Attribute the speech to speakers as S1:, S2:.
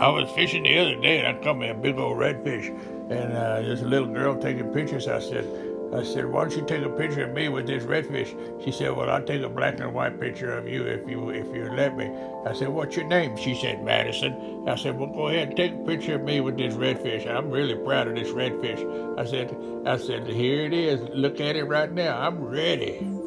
S1: I was fishing the other day, and I caught me a big old redfish, and there's a little girl taking pictures. I said, why don't you take a picture of me with this redfish? She said, well, I'll take a black and white picture of you if you let me. I said, what's your name? She said, Madison. I said, well, go ahead and take a picture of me with this redfish. I'm really proud of this redfish. I said, here it is. Look at it right now. I'm ready.